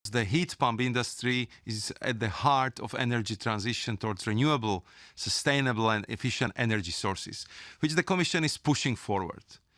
The heat pump industry is at the heart of energy transition towards renewable, sustainable and efficient energy sources, which the Commission is pushing forward.